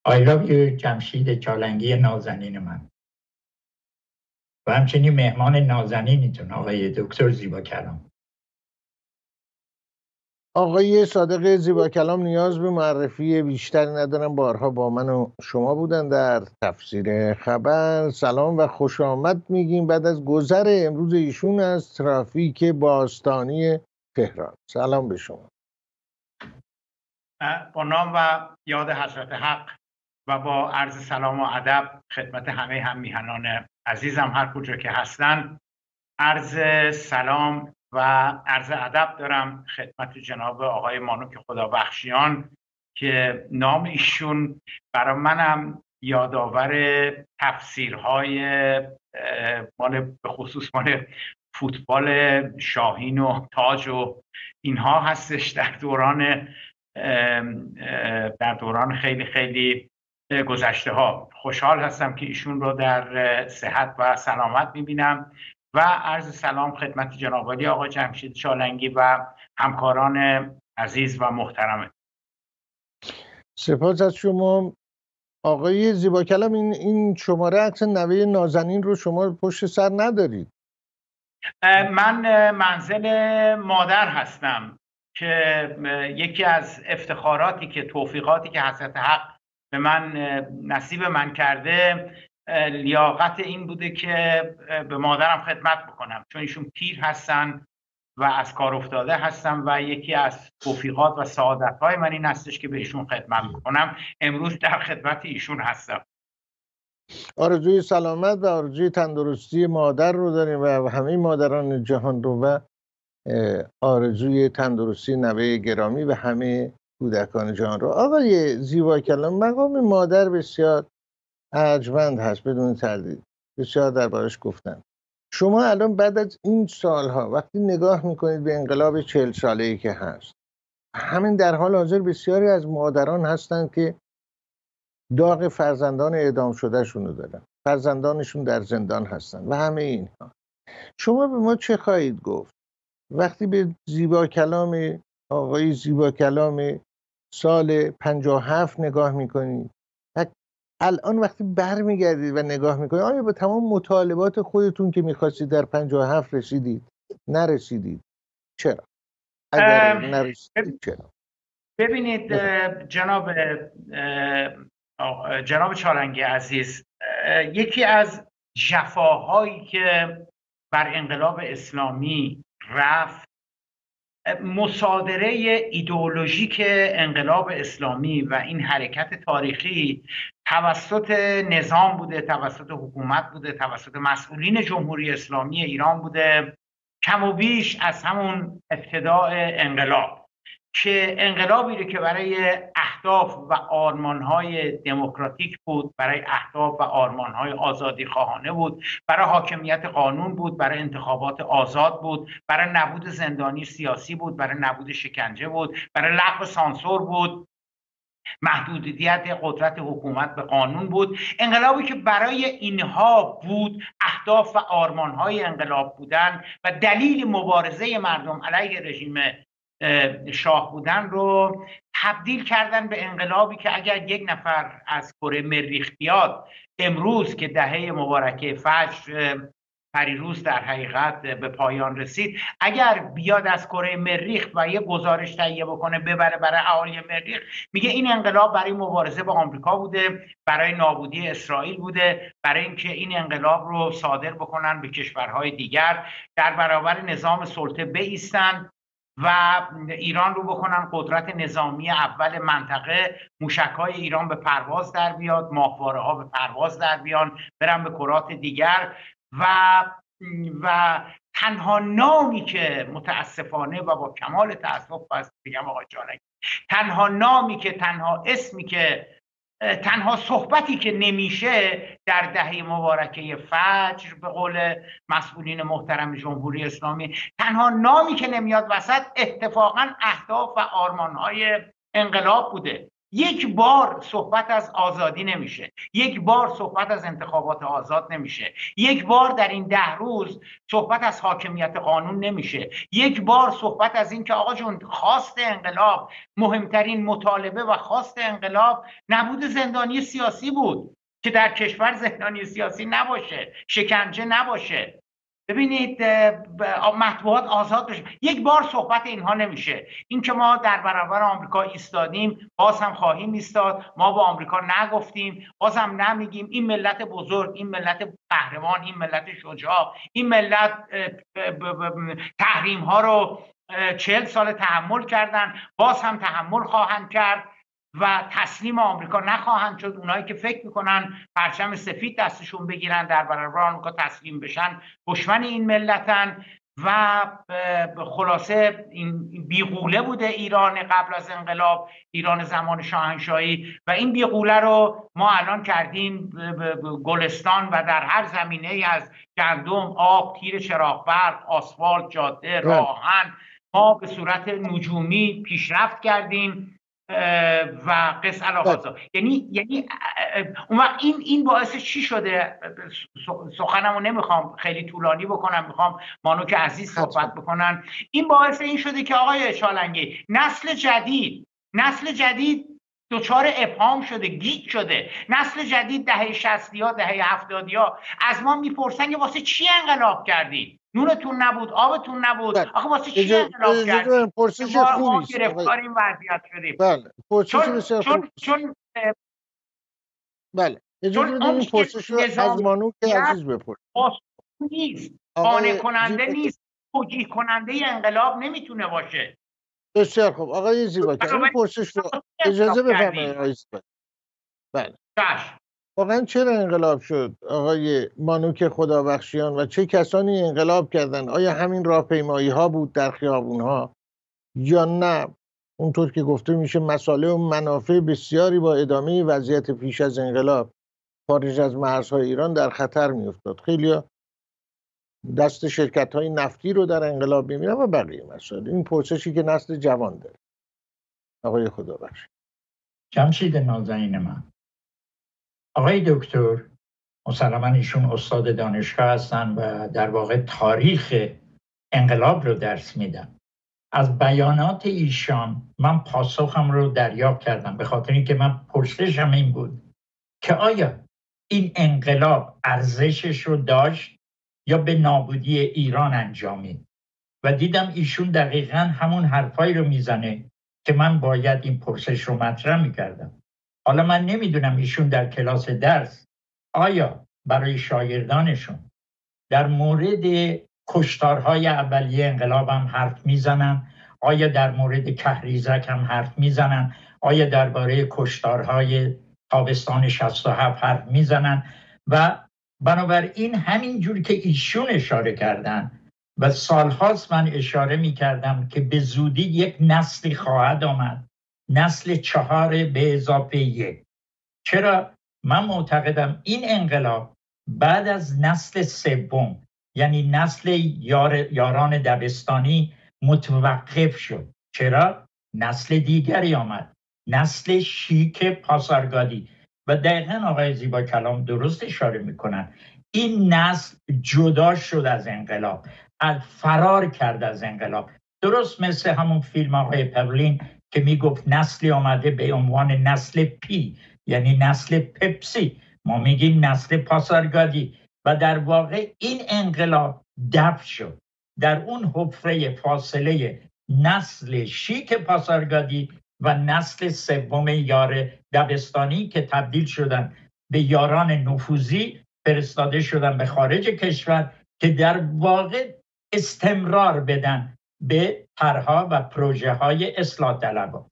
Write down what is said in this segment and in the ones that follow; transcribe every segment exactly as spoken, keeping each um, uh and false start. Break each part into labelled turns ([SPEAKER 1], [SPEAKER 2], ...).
[SPEAKER 1] I love you جمشید چالنگی نازنین من و همچنین مهمان نازنینتون آقای دکتر زیبا کلام.
[SPEAKER 2] آقای صادق زیبا کلام نیاز به معرفی بیشتری ندارم، بارها با من و شما بودن در تفسیر خبر. سلام و خوش آمد میگیم بعد از گذر امروز ایشون از ترافیک باستانی تهران. سلام به شما.
[SPEAKER 3] با نام و یاد حضرت حق و با عرض سلام و ادب خدمت همه هم میهنان عزیزم هر کجا که هستن، عرض سلام و عرض ادب دارم خدمت جناب آقای مانوک خدابخشیان که نام ایشون برای منم یادآور تفسیرهای مال به خصوص مال فوتبال شاهین و تاج و اینها هستش در دوران در دوران خیلی خیلی گذشته ها. خوشحال هستم که ایشون رو در صحت و سلامت میبینم و عرض سلام خدمت جناب عالی آقای جمشید چالنگی و همکاران عزیز و محترم.
[SPEAKER 2] سپاس از شما آقای زیبا کلام. این این شماره عکس نوه نازنین رو شما پشت سر ندارید؟
[SPEAKER 3] من منزل مادر هستم که یکی از افتخاراتی که توفیقاتی که حضرت حق به من نصیب من کرده لیاقت این بوده که به مادرم خدمت بکنم، چون ایشون پیر هستن و از کار افتاده هستم و یکی از توفیقات و سعادت‌های من این هستش که به ایشون خدمت بکنم. امروز در خدمت ایشون هستم.
[SPEAKER 2] آرزوی سلامت و آرزوی تندرستی مادر رو داریم و همه مادران جهان رو و آرزوی تندرستی نوه گرامی و همه کودکان جهان رو. آقای زیبا کلام، مقام مادر بسیار ارجمند هست بدون تردید، بسیار دربارش گفتن. شما الان بعد از این سالها وقتی نگاه میکنید به انقلاب چهل ساله‌ای که هست، همین در حال حاضر بسیاری از مادران هستند که داغ فرزندان اعدام شده شونو دارن، فرزندانشون در زندان هستن و همه اینها. شما به ما چه خواهید گفت وقتی به زیبا کلام آقای زیبا کلام سال پنجاه و هفت نگاه میکنید و الان وقتی برمیگردید و نگاه میکنید، آیا به تمام مطالبات خودتون که میخواستید در پنجاه و هفت رسیدید؟ نرسیدید؟ چرا؟ اگر نرسیدید چرا؟
[SPEAKER 3] ببینید جناب جناب چالنگی عزیز، یکی از جفاهایی که بر انقلاب اسلامی رفت مصادره ایدئولوژیک انقلاب اسلامی و این حرکت تاریخی توسط نظام بوده، توسط حکومت بوده، توسط مسئولین جمهوری اسلامی ایران بوده، کم و بیش از همون ابتداء انقلاب، که انقلابی رو که برای اهداف و آرمانهای دموکراتیک بود، برای اهداف و آرمانهای آزادی خواهانه بود، برای حاکمیت قانون بود، برای انتخابات آزاد بود، برای نبود زندانی سیاسی بود، برای نبود شکنجه بود، برای لغو سانسور بود، محدودیت قدرت حکومت به قانون بود. انقلابی که برای اینها بود، اهداف و آرمانهای انقلاب بودن و دلیل مبارزه مردم علیه رژیم شاه بودن رو تبدیل کردن به انقلابی که اگر یک نفر از کره مریخ بیاد امروز که دهه مبارکه فجر پریروز در حقیقت به پایان رسید، اگر بیاد از کره مریخ و یه گزارش تهیه بکنه ببره برای اهالی مریخ، میگه این انقلاب برای مبارزه با آمریکا بوده، برای نابودی اسرائیل بوده، برای اینکه این انقلاب رو صادر بکنن به کشورهای دیگر، در برابر نظام سلطه بایستن و ایران رو بکنن قدرت نظامی اول منطقه، موشک‌های ایران به پرواز در بیاد، ماهواره‌ها به پرواز در بیان، برن به کرات دیگر و و تنها نامی که متاسفانه و با کمال تأسف باید بگم آقای چالنگی، تنها نامی که تنها اسمی که تنها صحبتی که نمیشه در دهه مبارکه فجر به قول مسئولین محترم جمهوری اسلامی، تنها نامی که نمیاد وسط اتفاقا اهداف و آرمانهای انقلاب بوده. یک بار صحبت از آزادی نمیشه، یک بار صحبت از انتخابات آزاد نمیشه، یک بار در این ده روز صحبت از حاکمیت قانون نمیشه، یک بار صحبت از این که آقا جون خواست انقلاب، مهمترین مطالبه و خواست انقلاب نبود زندانی سیاسی بود که در کشور زندانی سیاسی نباشه، شکنجه نباشه، ببینید مطبوعات آزاد بشه. یک بار صحبت اینها نمیشه. این که ما در برابر آمریکا ایستادیم، باز هم خواهیم ایستاد، ما با آمریکا نگفتیم، باز هم نمیگیم. این ملت بزرگ، این ملت قهرمان، این ملت شجاع، این ملت تحریم ها رو چهل سال تحمل کردن، باز هم تحمل خواهند کرد و تسلیم آمریکا نخواهند شد. اونایی که فکر میکنن پرچم سفید دستشون بگیرن در برابر آمریکا تسلیم بشن، دشمن این ملتن. و خلاصه این بیغوله بوده ایران قبل از انقلاب، ایران زمان شاهنشاهی، و این بیغوله رو ما الان کردیم گلستان و در هر زمینه ای از گندم، آب، تیر چراغ برق، آسفالت، جاده، راهن، ما به صورت نجومی پیشرفت کردیم و قص علاقه. یعنی یعنی اون وقت این این باعث چی شده؟ سخنمو نمیخوام خیلی طولانی بکنم، میخوام مانوک عزیز صحبت بکنن. این باعث این شده که آقای چالنگی نسل جدید نسل جدید دچار ابهام شده، گیج شده. نسل جدید دهه شصتی ها، دهه هفتادی ها از ما میپرسن که واسه چی انقلاب کردی؟ نونتون نبود، آبتون نبود، آخه واسه چی انقلاب کردی؟
[SPEAKER 2] پرسش
[SPEAKER 3] ما
[SPEAKER 2] خوبی است.
[SPEAKER 3] گرفتار این وضعیت شدیم.
[SPEAKER 2] بله، پرسش
[SPEAKER 3] چون
[SPEAKER 2] بسیار
[SPEAKER 3] چون
[SPEAKER 2] خوب.
[SPEAKER 3] چون
[SPEAKER 2] بله، اجازه بدید این پرسش رو از مانوک عزیز بپرسید.
[SPEAKER 3] نیست، قانع کننده نیست، توجیه کننده انقلاب نمیتونه باشه.
[SPEAKER 2] بسیار خوب آقای زیباکلام، این پرسش رو اجازه بفرمایید آقای زیباکلام. بله.
[SPEAKER 3] چشم.
[SPEAKER 2] واقعا چرا انقلاب شد آقای مانوک خدابخشیان و چه کسانی انقلاب کردن؟ آیا همین راهپیمایی ها بود در خیابون ها یا نه اونطور که گفته میشه مصالح و منافع بسیاری با ادامه وضعیت پیش از انقلاب خارج از مرزهای ایران در خطر میافتاد؟ خیلی دست شرکت های نفتی رو در انقلاب میبینن و بقیه مسائل. این پرسشی که نسل جوان داره. آقای خدابخش.
[SPEAKER 1] جمشید نازنین من، آقای دکتر مسلماً ایشون استاد دانشگاه هستن و در واقع تاریخ انقلاب رو درس میدن. از بیانات ایشان من پاسخم رو دریافت کردم، به خاطر اینکه من پرسشم این بود که آیا این انقلاب ارزشش رو داشت یا به نابودی ایران انجامید؟ و دیدم ایشون دقیقاً همون حرفایی رو میزنه که من باید این پرسش رو مطرح میکردم. حالا من نمیدونم ایشون در کلاس درس آیا برای شاگردانشون در مورد کشتارهای اولیه انقلاب هم حرف میزنن؟ آیا در مورد کهریزک هم حرف میزنن؟ آیا درباره کشتارهای تابستان شصت و هفت حرف میزنن؟ و بنابراین همین جور که ایشون اشاره کردن و سالهاست من اشاره میکردم که به زودی یک نسلی خواهد آمد، نسل چهار به اضافه یک. چرا؟ من معتقدم این انقلاب بعد از نسل سوم، یعنی نسل یار، یاران دبستانی متوقف شد. چرا؟ نسل دیگری آمد، نسل شیک پاسارگادی. و دقیقاً آقای زیباکلام درست اشاره میکنن، این نسل جدا شد از انقلاب، از فرار کرد از انقلاب. درست مثل همون فیلم آقای پاولین که میگفت نسلی آمده به عنوان نسل پی، یعنی نسل پپسی، ما میگیم نسل پاسارگادی. و در واقع این انقلاب دفن شد در اون حفره فاصله نسل شیک پاسارگادی و نسل سوم یار دبستانی که تبدیل شدن به یاران نفوذی، فرستاده شدن به خارج کشور که در واقع استمرار بدن به طرح‌ها و پروژه های اصلاح طلبان.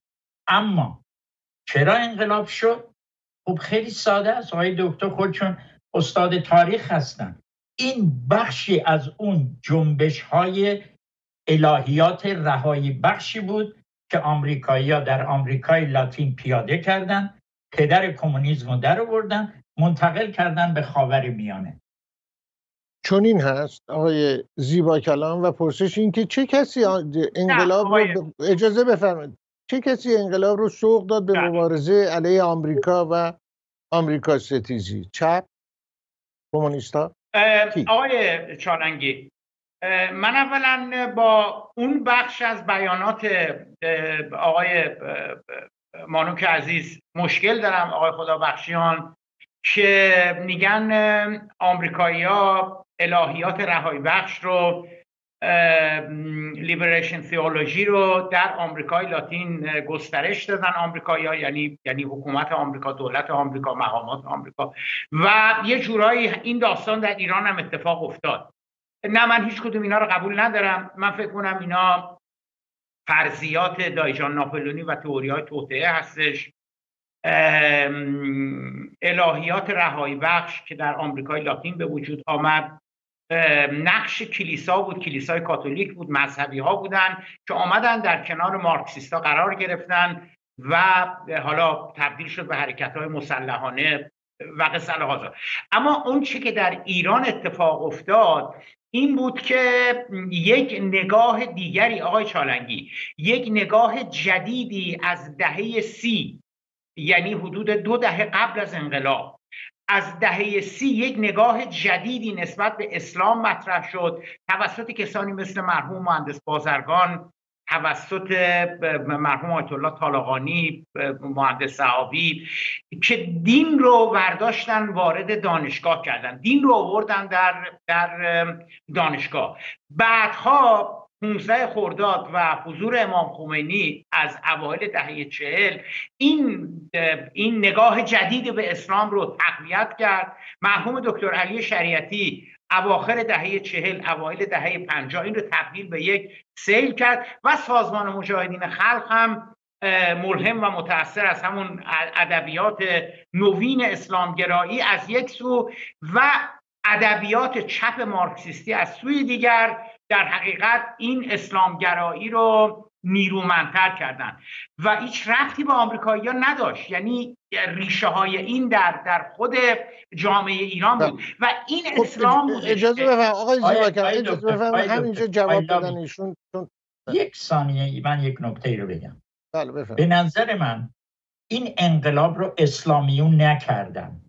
[SPEAKER 1] اما چرا انقلاب شد؟ خب خیلی ساده است. آقای دکتر خودشون استاد تاریخ هستن. این بخشی از اون جنبش های الهیات رهایی بخشی بود که آمریکایی‌ها در آمریکای لاتین پیاده کردن، پدر کمونیسم رو در آوردن، منتقل کردن به خاورمیانه.
[SPEAKER 2] چون این هست آقای زیباکلام و پرسش این که چه کسی انقلاب رو اجازه بفرمایید چه کسی انقلاب رو سوق داد به مبارزه علیه آمریکا و آمریکا ستیزی؟ چپ؟ کمونیستا؟
[SPEAKER 3] آقای چالنگی، من اولا با اون بخش از بیانات آقای مانوک عزیز مشکل دارم، آقای خدابخشیان، که میگن آمریکایی‌ها الهیات رهایی بخش رو، لیبریشن تئولوژی رو در آمریکای لاتین گسترش دادن آمریکایی‌ها، یعنی یعنی حکومت آمریکا، دولت آمریکا، مقامات آمریکا، و یه جورایی این داستان در ایران هم اتفاق افتاد. نه، من هیچ کدوم اینا رو قبول ندارم. من فکر کنم اینا فرضیات دایجان ناپلئونی و تئوری‌های توطئه هستش. الهیات رهایی بخش که در آمریکای لاتین به وجود آمد نقش کلیسا بود، کلیسای کاتولیک بود، مذهبی ها بودن که آمدن در کنار مارکسیستا قرار گرفتن و حالا تبدیل شد به حرکت های مسلحانه و قصه هذا. اما اون چی که در ایران اتفاق افتاد این بود که یک نگاه دیگری، آقای چالنگی، یک نگاه جدیدی از دهه سی، یعنی حدود دو دهه قبل از انقلاب، از دهه سی یک نگاه جدیدی نسبت به اسلام مطرح شد توسط کسانی مثل مرحوم مهندس بازرگان، توسط مرحوم آیت الله طالقانی، مهندس صحابی، که دین رو برداشتن وارد دانشگاه کردن، دین رو آوردن در در دانشگاه. بعدها پانزده خرداد و حضور امام خمینی از اوایل دهه چهل این این نگاه جدید به اسلام رو تقویت کرد. مرحوم دکتر علی شریعتی اواخر دهه چهل اوایل دهه پنجاه این رو تبدیل به یک سیل کرد و سازمان مجاهدین خلق هم ملهم و متأثر از همون ادبیات نوین اسلامگرایی از یک سو و ادبیات چپ مارکسیستی از سوی دیگر در حقیقت این اسلامگرایی رو نیرومندتر کردن و هیچ ربطی به آمریکایی‌ها نداشت. یعنی ریشه های این در در خود جامعه ایران بود و این
[SPEAKER 2] خب
[SPEAKER 3] اسلام بود.
[SPEAKER 2] اجازه بفرمایید آقای زیباکر، اجازه بفرمایید همینجا جواب بدن ایشون.
[SPEAKER 1] یک ثانیه من یک نکته ای رو بگم.
[SPEAKER 2] بله بفرمایید.
[SPEAKER 1] به نظر من این انقلاب رو اسلامیون نکردن،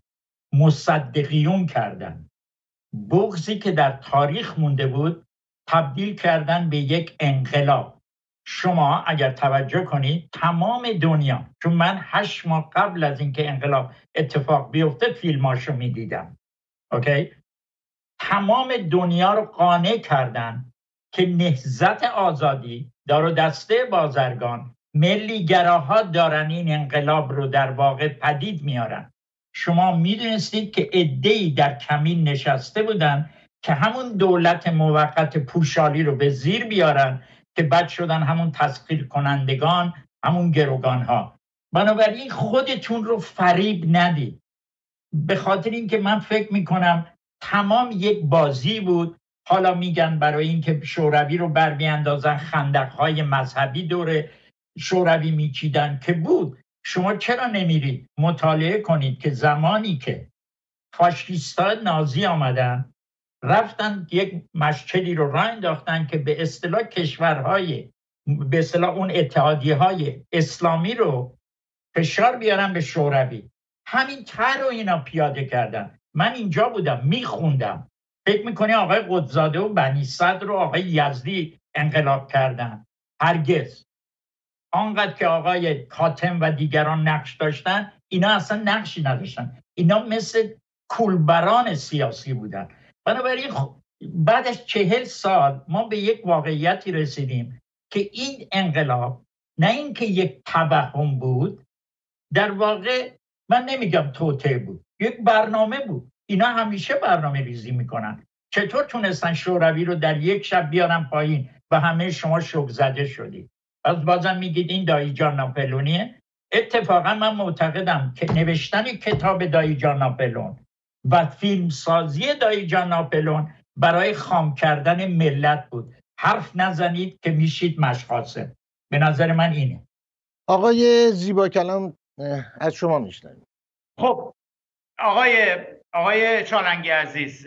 [SPEAKER 1] مصدقیون کردن. بغضی که در تاریخ مونده بود تبدیل کردن به یک انقلاب. شما اگر توجه کنید تمام دنیا، چون من هشت ماه قبل از اینکه انقلاب اتفاق بیفته فیلماشو میدیدم، اوکی؟ تمام دنیا رو قانع کردن که نهضت آزادی، دار و دسته بازرگان، ملی گراها دارن این انقلاب رو در واقع پدید میارن. شما میدونستید که عده‌ای در کمین نشسته بودن که همون دولت موقت پوشالی رو به زیر بیارن که بعد شدن همون تسخیر کنندگان، همون گروگان ها. بنابراین خودتون رو فریب ندید. به خاطر اینکه من فکر میکنم تمام یک بازی بود. حالا میگن برای اینکه شوروی رو بر بیاندازن خندق‌های مذهبی دور شوروی میچیدن که بود. شما چرا نمیرید مطالعه کنید که زمانی که فاشیست‌ها نازی آمدن رفتن یک مسجدی رو راه انداختن که به اصطلاح کشورهای به اصطلاح اون اتحادیه‌های اسلامی رو فشار بیارن به شوروی. همین طرح رو اینا پیاده کردن. من اینجا بودم میخوندم. فکر میکنی آقای قدزاده و بنی صدر رو آقای یزدی انقلاب کردن؟ هرگز. آنقدر که آقای کاتم و دیگران نقش داشتن، اینا اصلا نقشی نداشتن. اینا مثل کولبران سیاسی بودن. بنابراین بعد از چهل سال ما به یک واقعیتی رسیدیم که این انقلاب نه اینکه یک توهم بود، در واقع من نمیگم توطئه بود، یک برنامه بود. اینا همیشه برنامه ریزی میکنن. چطور تونستن شوروی رو در یک شب بیارن پایین و همه شما شوک زده شدید؟ از بازم میگید این دایجان ناپلئونیه. اتفاقا من معتقدم که نوشتن کتاب دایجان ناپلئون و فیلمسازی دایجان ناپلئون برای خام کردن ملت بود. حرف نزنید که میشید مشقاسم. به نظر من اینه.
[SPEAKER 2] آقای زیبا کلام از شما میشنویم.
[SPEAKER 3] خب آقای آقای چالنگی عزیز،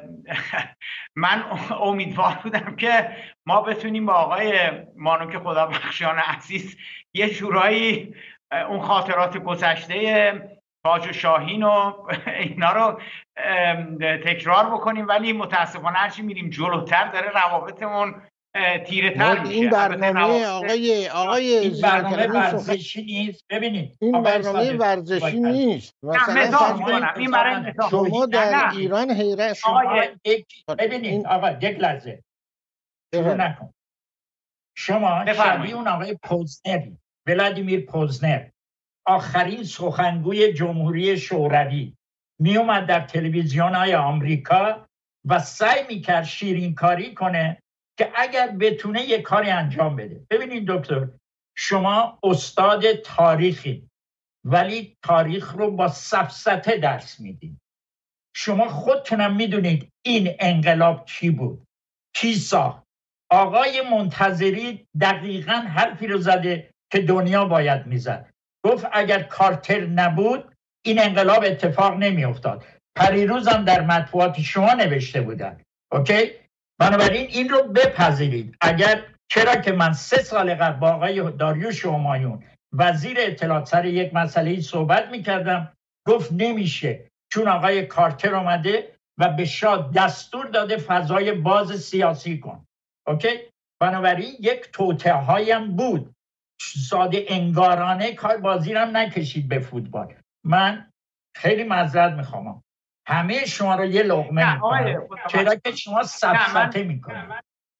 [SPEAKER 3] من امیدوار بودم که ما بتونیم با آقای مانوک خدابخشیان عزیز یه جورایی اون خاطرات گذشته تاج و شاهین و اینا رو تکرار بکنیم، ولی متاسفانه هرچی میریم جلوتر داره روابطمون تیره تر میشه.
[SPEAKER 2] این برنامه آقای آقای
[SPEAKER 1] این برنامه ورزشی نیست. ببینید
[SPEAKER 2] این برنامه ورزشی نیست.
[SPEAKER 3] مثلا این برای
[SPEAKER 2] شما در ایران حیرت
[SPEAKER 1] شما ببینید آقا یک لحظه شروع نکن. شما شبیه اون آقای پوزنری، ولادیمیر پوزنر، آخرین سخنگوی جمهوری شوروی، می اومد در تلویزیون‌های آمریکا و سعی میکرد شیرین کاری کنه که اگر بتونه یک کاری انجام بده. ببینید دکتر، شما استاد تاریخی ولی تاریخ رو با سفسطه درس میدید. شما خودتونم میدونید این انقلاب چی بود، کی ساخت. آقای منتظری دقیقاً حرفی رو زده که دنیا باید میزد. گفت اگر کارتر نبود این انقلاب اتفاق نمی افتاد. پریروزم در مطبوعات شما نوشته بودن. اوکی؟ بنابراین این رو بپذیرید. اگر چرا که من سه سال قبل با آقای داریوش همایون وزیر اطلاعات سر یک مسئله صحبت میکردم، گفت نمیشه چون آقای کارتر اومده و به شاه دستور داده فضای باز سیاسی کن. اوکی؟ بنابراین یک توطئه هایم بود، ساده انگارانه کار بازی رو نکشید به فوتبال. من خیلی معذرت میخوام، همه شما رو یه لقمه میکنم چرا که شما سفسطه میکنید.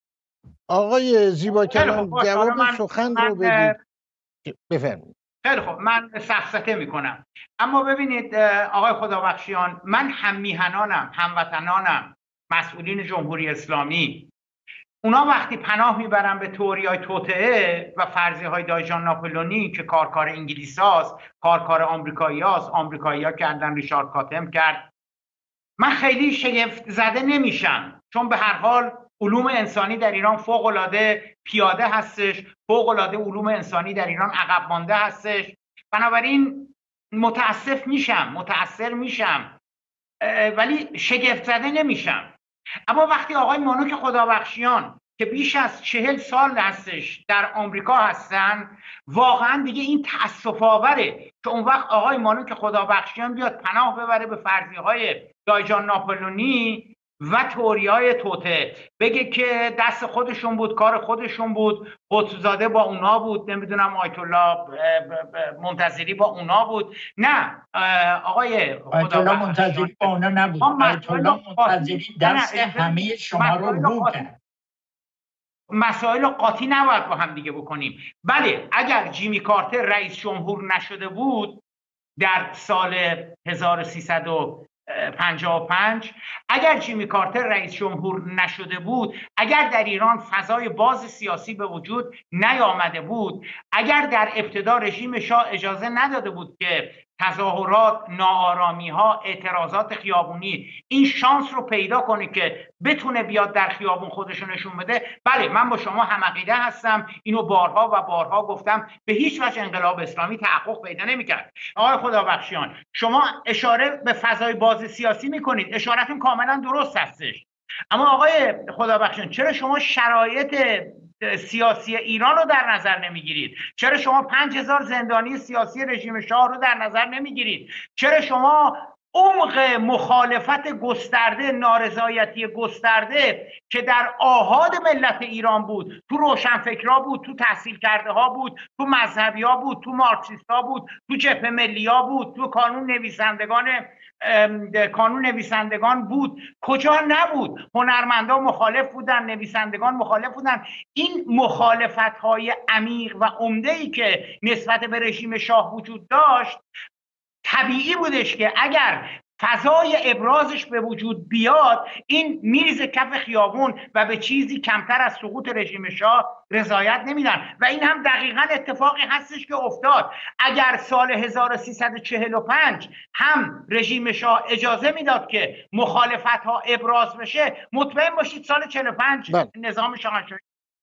[SPEAKER 2] آقای زیبا کلام جواب سخن رو بدید. بفرمایید.
[SPEAKER 3] خیلی خب، من سفسطه میکنم. اما ببینید آقای خدابخشیان، من هم میهنانم، هموطنانم، مسئولین جمهوری اسلامی، اونا وقتی پناه میبرن به تئوری‌های توطئه و فرضیه‌های دایجان ناپلئونی که کارکار انگلیساست، کارکار آمریکایی‌هاست، آمریکایی‌ها کردن، ریچارد کاتم کرد، من خیلی شگفت زده نمیشم، چون به هر حال علوم انسانی در ایران فوق‌العاده پیاده هستش، فوق‌العاده علوم انسانی در ایران عقب مانده هستش. بنابراین متاسف میشم، متاثر میشم، ولی شگفت زده نمیشم. اما وقتی آقای مانوک خدابخشیان که بیش از چهل سال هستش در آمریکا هستن، واقعا دیگه این تأسف آوره که اون وقت آقای مانوک خدابخشیان بیاد پناه ببره به فرضیه‌های دایجان ناپلئونی و تئوری‌های توطئه، بگه که دست خودشون بود، کار خودشون بود، قطب‌زاده با اونا بود، نمیدونم آیت الله منتظری با اونا بود. نه آقای
[SPEAKER 1] خدابخشیان منتظری با اونا نبود. آیت الله منتظری دست همه شما رو رو کرد.
[SPEAKER 3] مسائل قاطی نباید با هم دیگه بکنیم. بله، اگر جیمی کارتر رئیس جمهور نشده بود در سال هزار و سیصد و پنجاه و پنج، اگر جیمی کارتر رئیس جمهور نشده بود، اگر در ایران فضای باز سیاسی به وجود نیامده بود، اگر در ابتدا رژیم شاه اجازه نداده بود که تظاهرات، ناآرامی ها، اعتراضات خیابونی این شانس رو پیدا کنه که بتونه بیاد در خیابون خودشو نشون بده، بله من با شما هم عقیده هستم، اینو بارها و بارها گفتم، به هیچ وجه انقلاب اسلامی تحقق پیدا نمی‌کرد. آقای خدابخشیان، شما اشاره به فضای باز سیاسی میکنید، اشارتون کاملا درست هستش، اما آقای خدابخشیان چرا شما شرایط سیاسی ایران رو در نظر نمیگیرید؟ چرا شما پنج هزار زندانی سیاسی رژیم شاه رو در نظر نمیگیرید؟ چرا شما عمق مخالفت گسترده، نارضایتی گسترده که در آحاد ملت ایران بود، تو روشنفکرها بود، تو تحصیل کرده ها بود، تو مذهبی ها بود، تو مارکسیست ها بود، تو جبهه ملی ها بود، تو کانون نویسندگان کانون نویسندگان بود، کجا نبود؟ هنرمندان مخالف بودن، نویسندگان مخالف بودن. این مخالفت های عمیق و عمده‌ای که نسبت به رژیم شاه وجود داشت، طبیعی بودش که اگر فضای ابرازش به وجود بیاد، این میز کف خیابون و به چیزی کمتر از سقوط رژیم شاه رضایت نمیدن. و این هم دقیقاً اتفاقی هستش که افتاد. اگر سال هزار و سیصد و چهل و پنج هم رژیم شاه اجازه میداد که مخالفت ها ابراز بشه، مطمئن باشید سال چهل و پنج نظام شاهنشاهی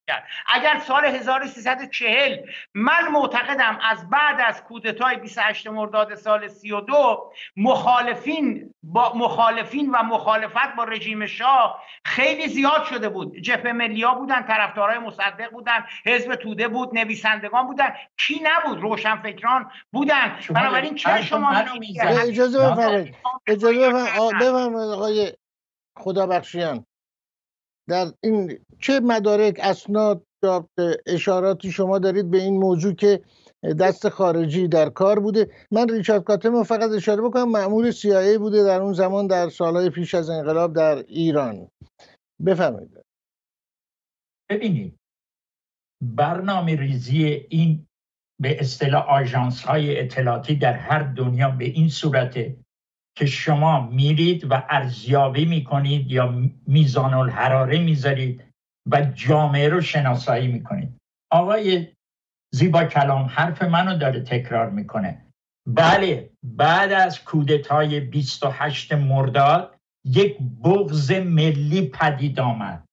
[SPEAKER 3] کرد. اگر سال هزار و سیصد و چهل من معتقدم از بعد از کودتای بیست و هشتم مرداد سال سی و دو مخالفین با مخالفین و مخالفت با رژیم شاه خیلی زیاد شده بود. جبهه ملی‌ها بودن، طرفدارای مصدق بودن، حزب توده بود، نویسندگان بودن، کی نبود؟ روشنفکران بودن. بنابراین چرا شما
[SPEAKER 2] اجازه بفرمایید اجازه بفرمایید آقای خدابخشیان، در این چه مدارک، اسناد، اشاراتی شما دارید به این موضوع که دست خارجی در کار بوده؟ من ریچارد کاتم رو فقط اشاره بکنم، مأمور سی آی ای بوده در اون زمان در سالهای پیش از انقلاب در ایران. بفرمایید.
[SPEAKER 1] ببینید، برنامه ریزی این به اصطلاح آژانس های اطلاعاتی در هر دنیا به این صورته که شما میرید و ارزیابی میکنید یا میزان الحراره میذارید و جامعه رو شناسایی میکنید. آقای زیبا کلام حرف منو داره تکرار میکنه. بله، بعد از کودتای بیست و هشتم مرداد یک بغض ملی پدید آمد.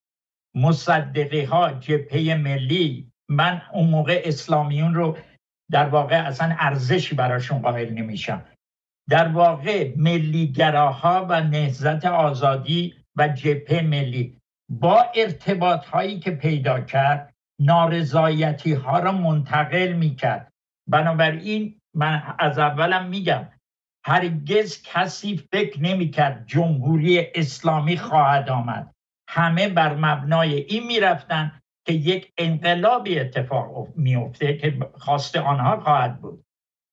[SPEAKER 1] مصدقی ها، جبهه ملی، من اون موقع اسلامیون رو در واقع اصلا ارزشی براشون قائل نمیشم، در واقع ملیگراها و نهضت آزادی و جبهه ملی با ارتباط هایی که پیدا کرد نارضایتی ها را منتقل میکرد. بنابراین من از اولم میگم هرگز کسی فکر نمیکرد جمهوری اسلامی خواهد آمد. همه بر مبنای این میرفتن که یک انقلابی اتفاق میفته که خواست آنها خواهد بود.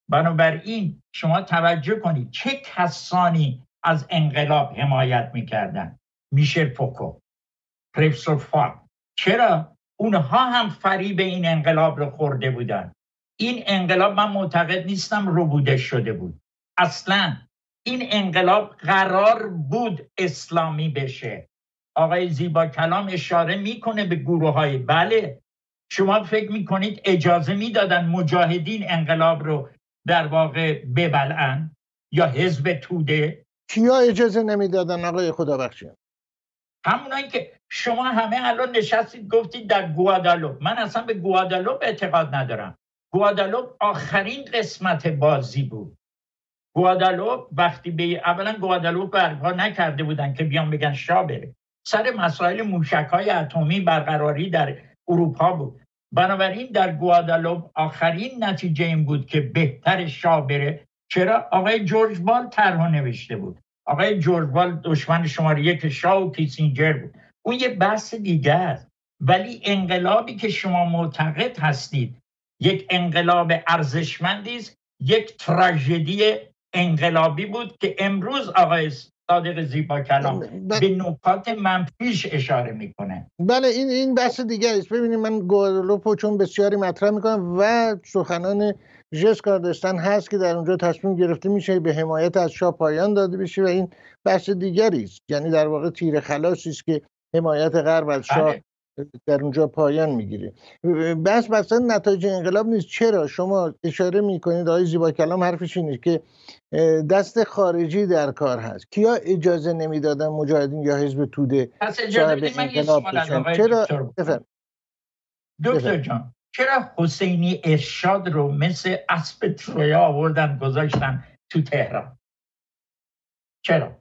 [SPEAKER 1] بنابراین شما توجه کنید چه کسانی از انقلاب حمایت میکردن. میشل فوکو، پروفسور فاک. چرا؟ اونها هم فریب این انقلاب رو خورده بودن. این انقلاب من معتقد نیستم ربوده شده بود. اصلا این انقلاب قرار بود اسلامی بشه. آقای زیبا کلام اشاره میکنه به گروه های، بله، شما فکر میکنید اجازه میدادن مجاهدین انقلاب رو در واقع ببلعن یا حزب توده؟
[SPEAKER 2] کیا اجازه نمیدادن آقای خدابخشیان؟
[SPEAKER 1] همونایی که شما همه الان نشستید گفتید در گوادالوپ. من اصلا به گوادالوپ اعتقاد ندارم. گوادالوپ آخرین قسمت بازی بود. گوادالوپ وقتی به اولا گوادالوپ برپا نکرده بودن که بیان بگن شاه بره. سر مسائل موشک‌های اتمی برقراری در اروپا بود. بنابراین در گوادالوپ آخرین نتیجه این بود که بهتر شاه بره. چرا؟ آقای جورج بال طرح نوشته بود. آقای جورج بال دشمن شماره یک شاه و کیسینجر بود. اون یه بحث دیگه است. ولی انقلابی که شما معتقد هستید یک انقلاب ارزشمندی است، یک تراژدی انقلابی بود که امروز آقای صادق زیبا کلام ب... به نکات منفیش اشاره میکنه.
[SPEAKER 2] بله، این این بحث دیگه است. ببینید، من گوادالوپ چون بسیاری مطرح میکنم و سخنان ژسکار دستن هست که در اونجا تصمیم گرفته میشه به حمایت از شاه پایان داده بشه و این بحث دیگری است. یعنی در واقع تیر خلاصی است که حمایت غرب از شاه در اونجا پایان میگیره. بس مثلا نتایج انقلاب نیست. چرا شما اشاره میکنید آقای زیبا کلام حرفش اینه که دست خارجی در کار هست؟ کیا اجازه نمیدادن مجاهدین یا حزب توده صاحب انقلاب بشن؟ چرا بفرم.
[SPEAKER 1] دکتر جان، چرا حسینی ارشاد رو مثل اسب ترویا آوردن گذاشتن تو تهران؟ چرا؟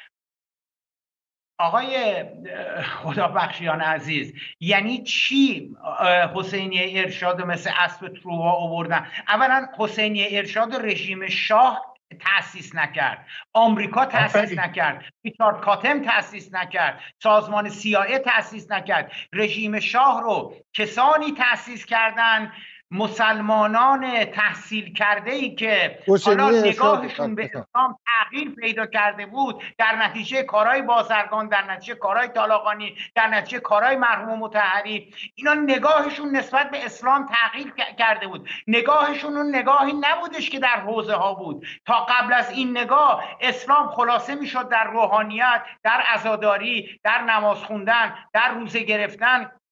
[SPEAKER 3] آقای خدابخشیان عزیز، یعنی چی حسینی ارشاد مثل اسب تروها آوردن؟ اولا حسینی ارشاد رژیم شاه تأسیس نکرد، آمریکا تأسیس نکرد، ریچارد کاتم تأسیس نکرد، سازمان سی آی ای تأسیس نکرد. رژیم شاه رو کسانی تأسیس کردن، مسلمانان تحصیل کرده ای که حالا نگاهشون به اسلام تغییر پیدا کرده بود در نتیجه کارهای بازرگان، در نتیجه کارهای طالقانی، در نتیجه کارهای مرحوم مطهری. اینا نگاهشون نسبت به اسلام تغییر کرده بود. نگاهشون اون نگاهی نبودش که در حوزه ها بود. تا قبل از این نگاه اسلام خلاصه میشد در روحانیت، در عزاداری، در نماز خوندن، در روزه گرفتن.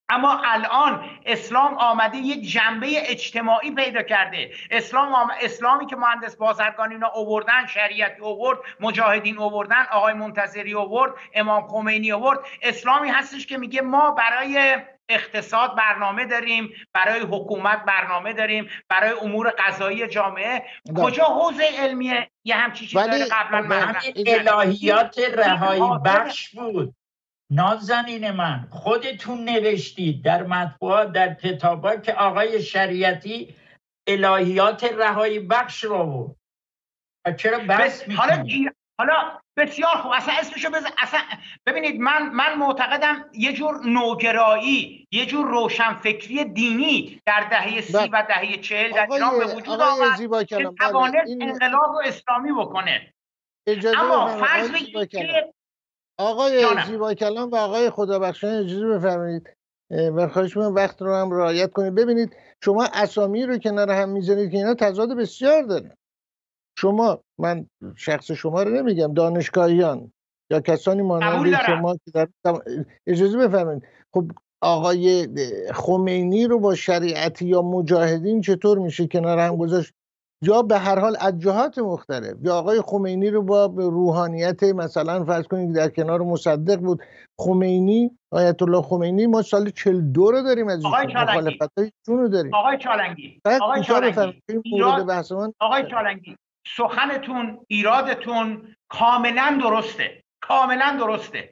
[SPEAKER 3] اما الان اسلام آمده یک جنبه اجتماعی پیدا کرده. اسلام آم... اسلامی که مهندس بازرگانی اینا آوردن، شریعتی آورد، مجاهدین آوردن، آقای منتصری آورد، امام خمینی آورد، اسلامی هستش که میگه ما برای اقتصاد برنامه داریم، برای حکومت برنامه داریم، برای امور قضایی جامعه. ده. کجا حوزه علمیه یه همچین چیزایی قبلا
[SPEAKER 1] مطرح الهیات رهایی بخش بود. نازنین من، خودتون نوشتید در مطبوعات، در کتابا که آقای شریعتی الهیات رهایی بخش رو بود. چرا بس
[SPEAKER 3] میکنید؟ حالا بسیار خوب، اصلا اسمشو بزن. اصلا ببینید، من من معتقدم یه جور نوگرایی، یه جور روشنفکری دینی در دهه سی و دهه چهل در ایران به وجود آمد که توانست این... انقلاب اسلامی بکنه. اما فرض بگید که
[SPEAKER 2] آقای زیبا کلام و آقای خدابخشایان اجازه بفرمایید برخواهش من وقت رو هم رعایت کنید. ببینید شما اسامی رو کنار هم میزنید که اینا تضاد بسیار داره. شما، من شخص شما رو نمیگم، دانشگاهیان یا کسانی مانند شما که در اجازه بفرمایید، خب آقای خمینی رو با شریعتی یا مجاهدین چطور میشه کنار هم گذاشت؟ یا به هر حال از جهات مختلف. یا آقای خمینی رو با روحانیت مثلا فرض کنید در کنار مصدق بود. خمینی، آیت الله خمینی، ما سال چهل و دو رو داریم از
[SPEAKER 3] ایشون،
[SPEAKER 2] مخالفت‌های ایشون رو داریم.
[SPEAKER 3] آقای چالنگی آقای چالنگی ایراد بحث من آقای چالنگی سخنتون، ایرادتون کاملا درسته، کاملا درسته.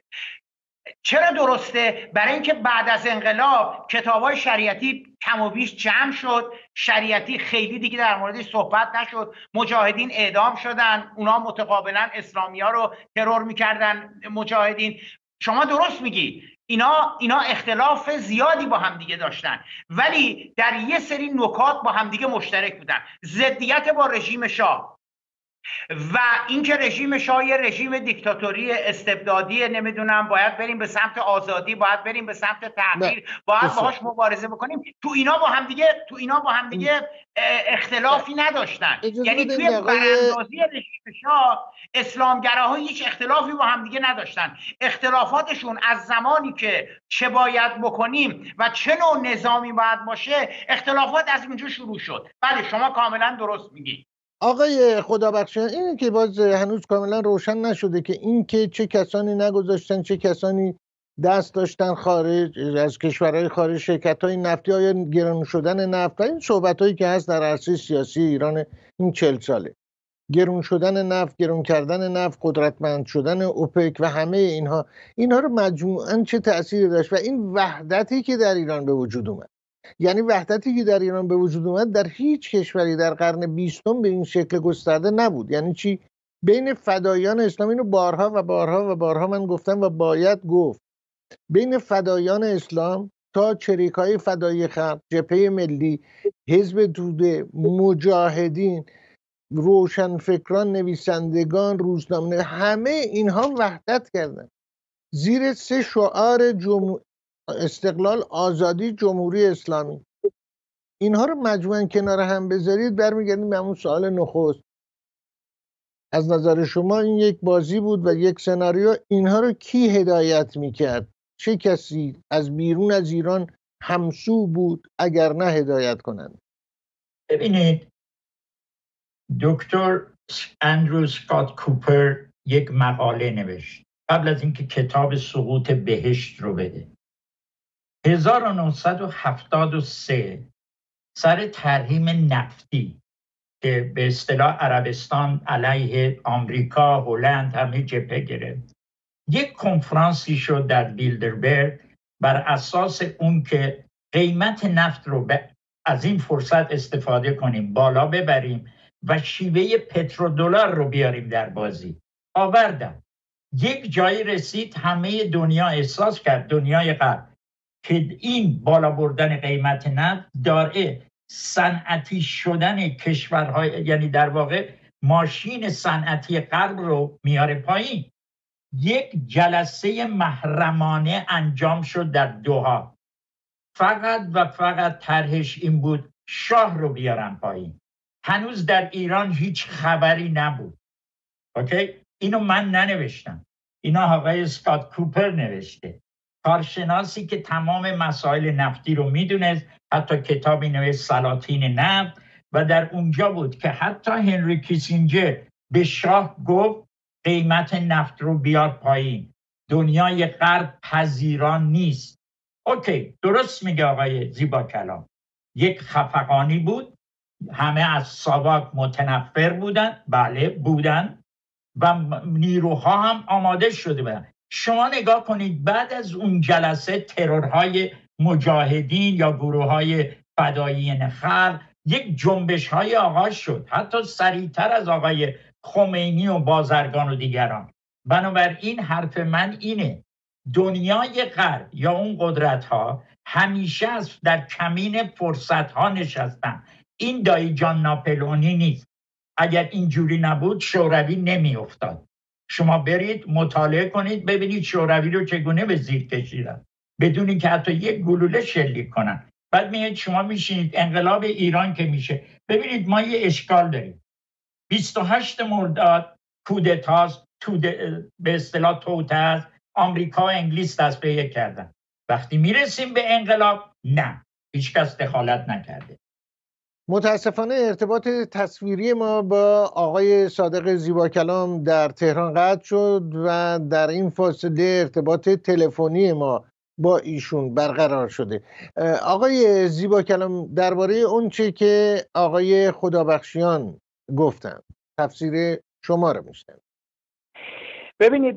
[SPEAKER 3] چرا درسته؟ برای اینکه بعد از انقلاب کتاب‌های شریعتی کم و بیش جمع شد، شریعتی خیلی دیگه در موردش صحبت نشد، مجاهدین اعدام شدن، اونا متقابلا اسلامی‌ها رو ترور می‌کردن مجاهدین. شما درست میگی، اینا اینا اختلاف زیادی با هم دیگه داشتن، ولی در یه سری نکات با هم دیگه مشترک بودن. ضدیت با رژیم شاه و اینکه رژیم شاه یه رژیم دیکتاتوری استبدادی، نمیدونم باید بریم به سمت آزادی، باید بریم به سمت تغییر، باید باهاش مبارزه بکنیم. تو اینا با هم دیگه تو اینا با هم دیگه اختلافی نداشتن. یعنی توی براندازی رژیم شاه اسلامگراها هیچ اختلافی با هم دیگه نداشتن. اختلافاتشون از زمانی که چه باید بکنیم و چه نوع نظامی باید باشه، اختلافات از اینجا شروع شد. بله شما کاملا درست میگی.
[SPEAKER 2] آقای خدابخشایان، اینه که باز هنوز کاملا روشن نشده که این که چه کسانی نگذاشتن، چه کسانی دست داشتن خارج از کشورهای خارج، شرکت‌های نفتی ها یا گران شدن نفت، این صحبت‌هایی که هست در عرصه سیاسی ایران این چهل ساله، گران شدن نفت، گران کردن نفت، قدرتمند شدن اوپک و همه اینها اینها رو مجموعاً چه تأثیری داشت و این وحدتی که در ایران به وجود اومد، یعنی وحدتی که در ایران به وجود اومد در هیچ کشوری در قرن بیستم به این شکل گسترده نبود. یعنی چی؟ بین فدایان اسلام، اینو بارها و بارها و بارها من گفتم و باید گفت، بین فدایان اسلام تا چریک‌های فدایی خلق، جبهه ملی، حزب توده، مجاهدین، روشنفکران، نویسندگان، روزنامه، همه اینها وحدت کردن زیر سه شعار جمهور استقلال، آزادی، جمهوری اسلامی. اینها رو مجموعاً کنار هم بذارید، برمیگردیم به همون سوال نخست. از نظر شما این یک بازی بود و یک سناریو. اینها رو کی هدایت میکرد؟ چه کسی از بیرون از ایران همسو بود اگر نه هدایت کنند؟
[SPEAKER 1] ببینید، دکتر اندرو اسکات کوپر یک مقاله نوشت قبل از اینکه کتاب سقوط بهشت رو بده. هزار و نهصد و هفتاد و سه سر تحریم نفتی که به اصطلاح عربستان علیه آمریکا، هلند همه جبهه گرفت، یک کنفرانسی شد در بیلدربرگ بر اساس اون که قیمت نفت رو از این فرصت استفاده کنیم بالا ببریم و شیوه پترودلار رو بیاریم در بازی. آوردن. یک جایی رسید همه دنیا احساس کرد، دنیای غرب، که این بالا بردن قیمت نفت داره صنعتی شدن کشورهای، یعنی در واقع ماشین صنعتی غرب رو میاره پایین. یک جلسه محرمانه انجام شد در دوحا، فقط و فقط طرحش این بود شاه رو بیارن پایین. هنوز در ایران هیچ خبری نبود. اوکی؟ اینو من ننوشتم، اینا آقای اسکات کوپر نوشته. کارشناسی که تمام مسائل نفتی رو میدونست، حتی کتابی نوشت سلاطین نفت، و در اونجا بود که حتی هنری کیسینجر به شاه گفت قیمت نفت رو بیار پایین، دنیای غرب پذیران نیست. اوکی، درست میگه آقای زیبا کلام، یک خفقانی بود، همه از ساواک متنفر بودن، بله بودن، و نیروها هم آماده شده بودن. شما نگاه کنید بعد از اون جلسه ترورهای مجاهدین یا گروههای فداییان خلق یک جنبش های آغاز شد، حتی سریعتر از آقای خمینی و بازرگان و دیگران. بنابراین حرف من اینه، دنیای غرب یا اون قدرت ها همیشه از در کمین فرصت ها نشستن. این دایی جان ناپلئونی نیست. اگر اینجوری نبود شوروی نمی افتاد. شما برید مطالعه کنید ببینید شوروی رو چگونه به زیر کشیدن بدون اینکه حتی یک گلوله شلیک کنن. بعد میاد شما میشینید انقلاب ایران که میشه، ببینید ما یه اشکال داریم. بیست و هشتم مرداد کودتاست، توده به اصطلاح توطئه است، آمریکا و انگلیس دست به یک کردن. وقتی میرسیم به انقلاب نه، هیچ کس دخالت نکرده.
[SPEAKER 2] متاسفانه ارتباط تصویری ما با آقای صادق زیبا کلام در تهران قطع شد و در این فاصله ارتباط تلفنی ما با ایشون برقرار شده. آقای زیبا کلام، درباره اون چه که آقای خدابخشیان گفتن تفسیر شما رو میشنم.
[SPEAKER 3] ببینید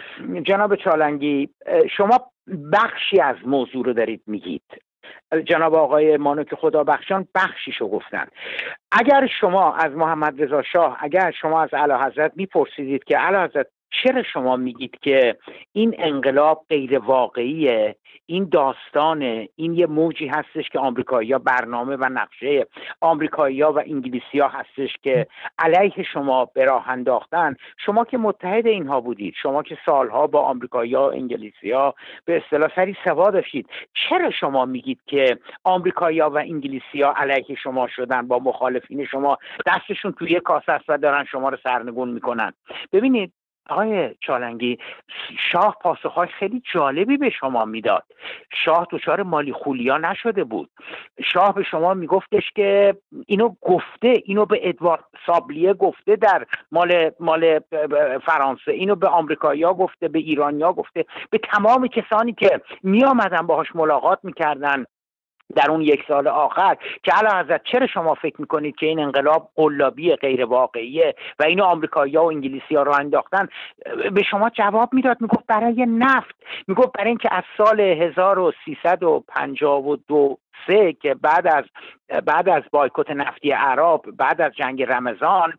[SPEAKER 3] جناب چالنگی، شما بخشی از موضوع رو دارید میگید، جناب آقای مانوک خدابخشیان بخشیشو گفتن. اگر شما از محمد رضا شاه، اگر شما از اعلیحضرت میپرسیدید که اعلیحضرت چرا شما میگید که این انقلاب غیر واقعیه، این داستانه، این یه موجی هستش که آمریکایی‌ها برنامه و نقشه آمریکایی‌ها و انگلیسی‌ها هستش که علیه شما به راه انداختن، شما که متحد اینها بودید، شما که سالها با آمریکایی‌ها و انگلیسی‌ها به اصطلاح سری سوا داشتید، چرا شما میگید که آمریکایی‌ها و انگلیسی‌ها علیه شما شدن، با مخالفین شما دستشون توی کاسه است و دارن شما رو سرنگون میکنن؟ ببینید آقای چالنگی، شاه پاسخهای خیلی جالبی به شما میداد. شاه دچار مالی خولیا نشده بود. شاه به شما میگفتش که اینو گفته، اینو به ادوارد سابلیه گفته در مال مال فرانسه، اینو به آمریکایی‌ها گفته، به ایرانی‌ها گفته، به تمام کسانی که میآمدن باهاش ملاقات میکردن در اون یک سال آخر که اعلیحضرت چرا شما فکر میکنید که این انقلاب قلابی غیر واقعیه و اینو آمریکایی‌ها و انگلیسی‌ها راه انداختن، به شما جواب میداد، میگفت برای نفت، میگفت برای اینکه از سال هزار و سیصد و پنجاه و دو سه که بعد از بعد از بایکوت نفتی عرب، بعد از جنگ رمضان،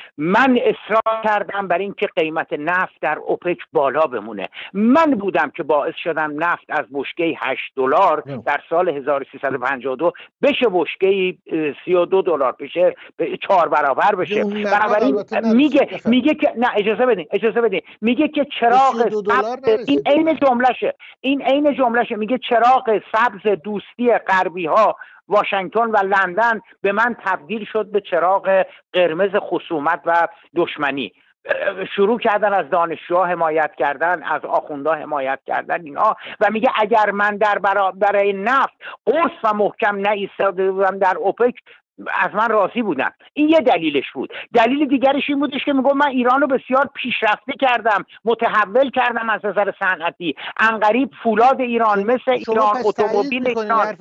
[SPEAKER 3] من اصرار کردم برای اینکه قیمت نفت در اوپک بالا بمونه. من بودم که باعث شدم نفت از بشکه هشت دلار در سال هزار و سیصد و پنجاه و دو بشه بشکه سی و دو دلار، بشه چهار برابر بشه. بنابراین میگه میگه که نه اجازه بدین اجازه بدین میگه که چراغ سبز، این عین جملهشه این عین جملهشه میگه چراغ سبز دوستی غربی ها واشنگتن و لندن به من تبدیل شد به چراغ قرمز خصومت و دشمنی. شروع کردن از دانشجوها حمایت کردن، از آخوندها حمایت کردن اینها، و میگه اگر من در برای نفت قرص و محکم نایستاده بودم در اوپک از من راضی بودن. این یه دلیلش بود. دلیل دیگرش این بودش که میگم من ایرانو بسیار پیشرفته کردم، متحول کردم از نظر صنعتی. عنقریب فولاد ایران مثل ایران، اتومبیل ایران.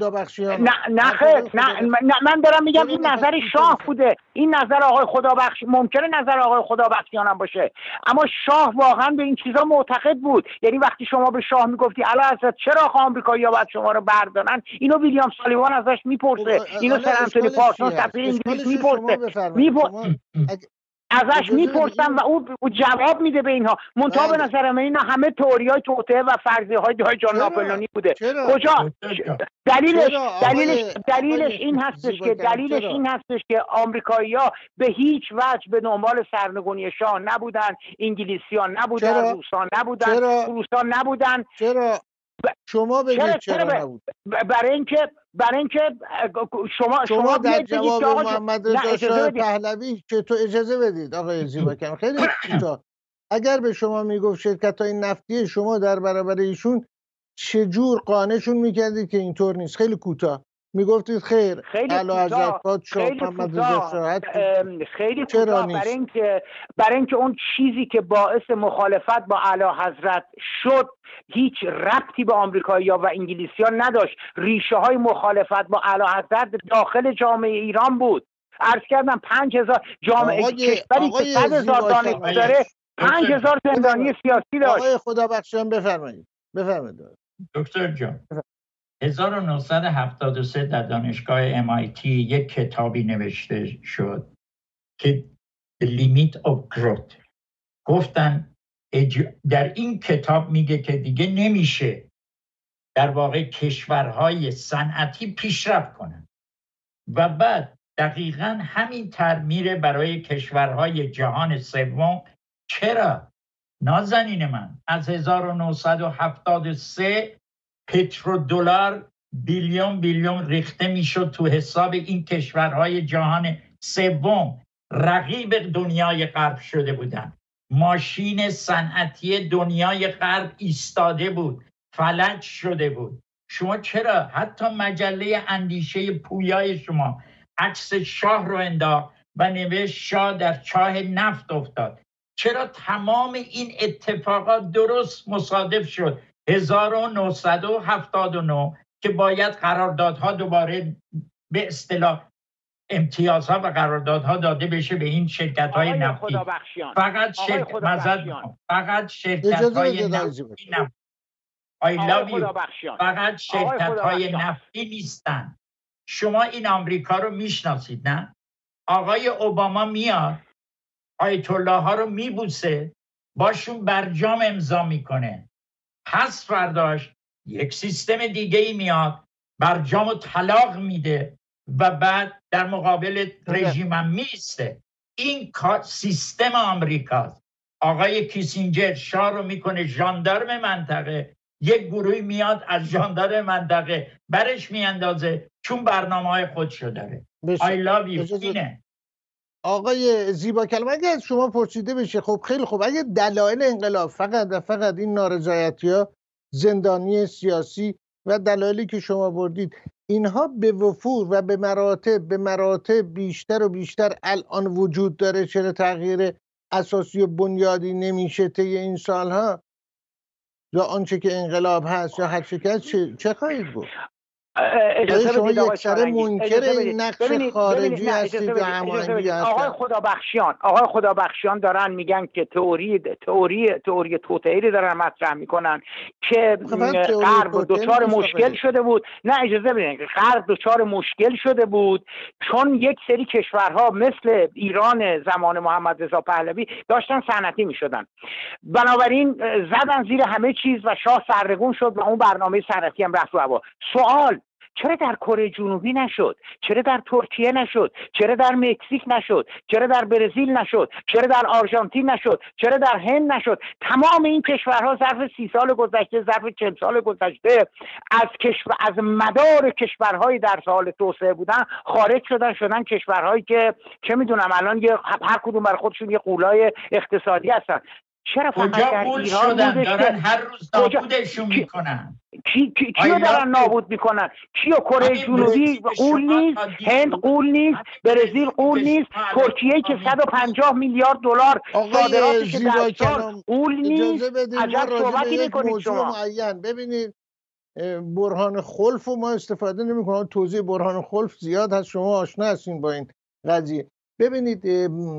[SPEAKER 3] نه نه خیر نه من دارم میگم این نظر شاه بوده، این نظر آقای خدابخش ممکنه نظر آقای خدابخشیان هم باشه، اما شاه واقعا به این چیزا معتقد بود. یعنی وقتی شما به شاه میگفتی اعلیحضرت چرا آمریکایی‌ها باید شما رو بردارن، اینو ویلیام سالیوان ازش میپرسه، اینو سر پارسون سفیر انگلیس میپرسه میپرسه ازش میپرسم و او جواب میده به اینها. منتها به نظر من اینا همه تئوریای توطئه و فرضیه های دای جان ناپلئونی بوده. کجا دلیلش دلیلش دلیلش این هستش که دلیلش این هستش که آمریکایی‌ها به هیچ وجه به دنبال سرنگونی شاه نبودن، انگلیسی‌ها نبودن، روسان نبودن، روسان نبودن.
[SPEAKER 2] چرا شما بگید چرا نبود؟
[SPEAKER 3] برای اینکه برای اینکه شما
[SPEAKER 2] شما, شما در جواب محمد رضا شاه پهلوی که تو اجازه بدید آقای زیبا کلام خیلی کوتاه، اگر به شما میگفت شرکت‌های نفتی شما در برابر ایشون چجور قانعشون میکردید که اینطور نیست؟ خیلی کوتاه میگفتید خیر اعلیحضرت پادشاه محمد رضا شاه
[SPEAKER 3] خیلی کوتاه برای اینکه برای اینکه اون چیزی که باعث مخالفت با اعلیحضرت شد هیچ ربطی به آمریکایی‌ها و انگلیسی‌ها نداشت. ریشه های مخالفت با اعلیحضرت داخل جامعه ایران بود. عرض کردم پنج هزار جامعه کشوری که صد هزار دانش داره پنج هزار زندانی سیاسی داشت.
[SPEAKER 2] آقای خدابخشیان بفرمایید. بفرمایید
[SPEAKER 1] دکتر جان، هزار و نهصد و هفتاد و سه در دانشگاه ام آی تی یک کتابی نوشته شد که The Limit of Growth. گفتن در این کتاب میگه که دیگه نمیشه در واقع کشورهای صنعتی پیشرفت کنن و بعد دقیقاً همین تر میره برای کشورهای جهان سوم. چرا؟ نازنین من، از هزار و نهصد و هفتاد و سه پترودلار بیلیون بیلیون ریخته میشد تو حساب این کشورهای جهان سوم. رقیب دنیای غرب شده بودن. ماشین صنعتی دنیای غرب ایستاده بود، فلج شده بود. شما چرا حتی مجله اندیشه پویای شما عکس شاه رو انداخت و نوشت شاه در چاه نفت افتاد؟ چرا تمام این اتفاقات درست مصادف شد هزار و نهصد و هفتاد و نه که باید قراردادها دوباره به اصطلاح امتیازها و قراردادها داده بشه به این شرکت‌های نفتی؟ فقط شرکت مزد فقط شرکت‌های نفتی نه. I love you. فقط شرکت‌های نفتی نیستن. شما این آمریکا رو میشناسید نه؟ آقای اوباما میاد آیت الله ها رو میبوسه، باشون برجام امضا میکنه. پس فرداش یک سیستم دیگه ای میاد برجام رو طلاق میده و بعد در مقابل رژیم هم میسته. این سیستم آمریکاست. آقای کیسینجر شاه رو میکنه ژاندارم منطقه، یک گروهی میاد از ژاندارم منطقه برش میاندازه چون برنامه های خودشو داره. I love you. اینه.
[SPEAKER 2] آقای زیبا کلام، اگه از شما پرسیده بشه خب خیلی خوب، اگه دلایل انقلاب فقط و فقط این نارضایتی‌ها زندانی سیاسی و دلایلی که شما بردید اینها به وفور و به مراتب به مراتب بیشتر و بیشتر الان وجود داره، چرا تغییر اساسی و بنیادی نمیشه طی این سالها؟ یا آنچه که انقلاب هست یا هر چه چه, چه خواهید بود؟
[SPEAKER 3] اجازه
[SPEAKER 2] شما
[SPEAKER 3] بدید آقای
[SPEAKER 2] یک سره
[SPEAKER 3] سارنگی،
[SPEAKER 2] منکر این نقش خارجی هستید یا هماهنگی هستید؟
[SPEAKER 3] آقای خدابخشیان آقای خدابخشیان دارن میگن که تئوری تئوری تئوری توطئه‌ای دارن مطرح میکنن که غرب دچار مشکل شده بود. نه اجازه بدید، غرب دچار مشکل شده بود چون یک سری کشورها مثل ایران زمان محمد رضا پهلوی داشتن صنعتی میشدن، بنابراین زدن زیر همه چیز و شاه سرنگون شد و اون برنامه صنعتی هم رفت رو هوا. سوال: چرا در کره جنوبی نشد؟ چرا در ترکیه نشد؟ چرا در مکزیک نشد؟ چرا در برزیل نشد؟ چرا در آرژانتین نشد؟ چرا در هند نشد؟ تمام این کشورها ظرف سی سال گذشته، ظرف چهل سال گذشته از کشور از مدار کشورهای در حال توسعه بودن خارج شدن، شدن کشورهایی که چه میدونم الان یه هر کدوم بر خودشون یه غولای اقتصادی هستن. چرا فقط در ایران
[SPEAKER 1] شدن دارن هر روز نابودشون میکنن؟
[SPEAKER 3] کی کی کیو دارن نابود میکنن؟ کیو؟ کره جنوبی قول نیست، هند قول نیست، برزیل قول نیست، ترکیه که صد و پنجاه میلیارد دلار صادراتی که در سال قول نیست. عجب صحبتی میکنید شما.
[SPEAKER 2] معین ببینید، برهان خلف و ما استفاده نمیکنیم، توضیح برهان خلف زیاد هست، شما آشنا هستین با این قضیه. ببینید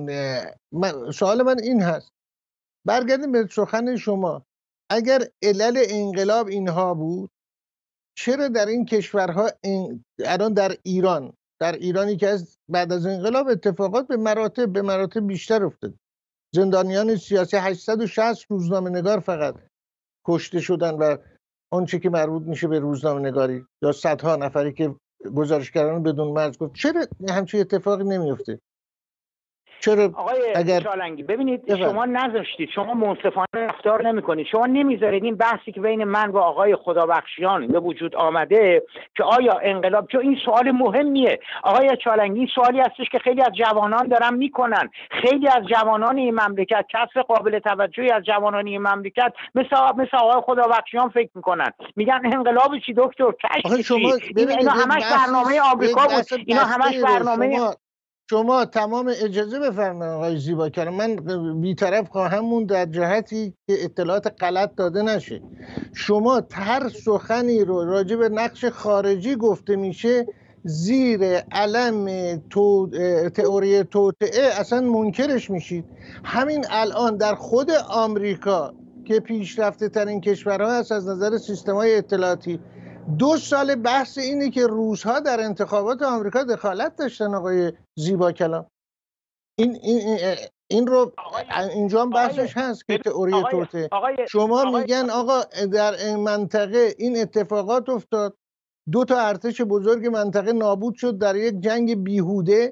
[SPEAKER 2] من سوال من این هست، برگردیم به سخن شما، اگر علل انقلاب اینها بود چرا در این کشورها این الان در ایران در ایرانی که از بعد از انقلاب اتفاقات به مراتب به مراتب بیشتر افتاد، زندانیان سیاسی هشتصد و شصت روزنامه نگار فقط کشته شدن و آنچه که مربوط میشه به روزنامه نگاری، یا صدها نفری که گزارشگران بدون مرز گفت، چرا همچین اتفاقی نمیفته؟ چرا
[SPEAKER 3] آقای
[SPEAKER 2] اگر
[SPEAKER 3] چالنگی ببینید
[SPEAKER 2] بفرد.
[SPEAKER 3] شما نذاشتید، شما منصفانه رفتار نمی‌کنید، شما نمیذارید این بحثی که بین من و آقای خدابخشیان به وجود آمده که آیا انقلاب، چون این سوال مهمیه آقای چالنگی، این سوالی هستش که خیلی از جوانان دارن میکنن، خیلی از جوانان این مملکت، کسر قابل توجهی از جوانان این مملکت مثل مثل آقای خدابخشیان فکر میکنن، میگن انقلاب چی دکتر، کشف
[SPEAKER 2] شما
[SPEAKER 3] چی، اینا همش برنامه آمریکا بود، اینا همش برنامه
[SPEAKER 2] شما شما تمام اجازه بفرمایید آقای زیباکلام، من بی‌طرف خواهم موند در جهتی که اطلاعات غلط داده نشه. شما هر سخنی رو راجع به نقش خارجی گفته میشه زیر علم تو تئوری توطئه اصلا منکرش میشید. همین الان در خود آمریکا که پیشرفته ترین کشورها هست از نظر سیستم‌های اطلاعاتی، دو سال بحث اینه که روس‌ها در انتخابات آمریکا دخالت داشتن. آقای زیباکلام این این این رو اینجا هم بحثش هست که تئوری توطئه. شما آقای میگن آقا در این منطقه این اتفاقات افتاد، دو تا ارتش بزرگ منطقه نابود شد در یک جنگ بیهوده.